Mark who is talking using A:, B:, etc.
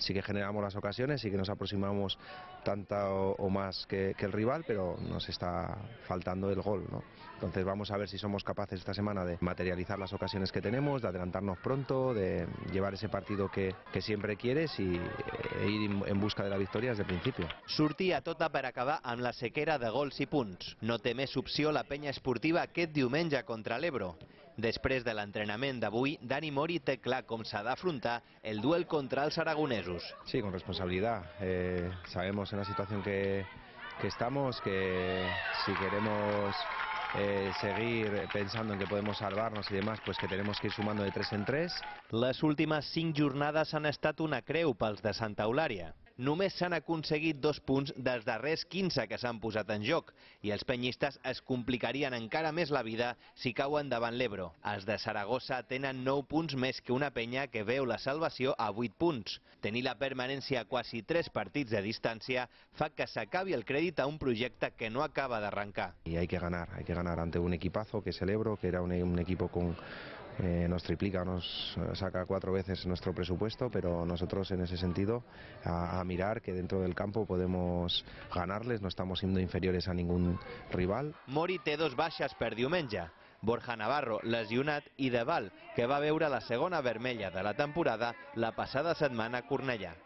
A: sí que generamos las ocasiones, sí que nos aproximamos tanto o más que el rival, pero nos está faltando el gol, ¿no? Entonces vamos a ver si somos capaces esta semana de materializar las ocasiones que tenemos, de adelantarnos pronto, de llevar ese partido que siempre quieres y ir en busca de la victoria desde el principio.
B: Sortia tota per acabar amb la sequera de gols i punts. No té més opció la penya esportiva aquest diumenge contra l'Ebro. Després de l'entrenament d'avui, Dani Mori té clar com s'ha d'afrontar el duel contra els aragonesos.
A: Sí, con responsabilidad. Sabemos en la situación que estamos, que si queremos seguir pensando en que podemos salvarnos y demás, pues que tenemos que ir sumando de 3 en 3.
B: Les últimes 5 jornades han estat una creu pels de Santa Eulària. Només s'han aconseguit 2 punts dels darrers 15 que s'han posat en joc i els penyistes es complicarien encara més la vida si cauen davant l'Ebro. Els de Saragossa tenen 9 punts més que una penya que veu la salvació a 8 punts. Tenir la permanència a quasi 3 partits de distància fa que s'acabi el crèdit a un projecte que no acaba d'arrencar.
A: Y hay que ganar ante un equipazo que es el Ebro, que era un equipo con... nos triplica, nos saca 4 veces nuestro presupuesto, pero nosotros en ese sentido a mirar que dentro del campo podemos ganarles, no estamos siendo inferiores a ningún rival.
B: Mori té 2 baixes per diumenge. Borja Navarro, lesionat, i Deval, que va veure la segona vermella de la temporada la passada setmana a Cornellà.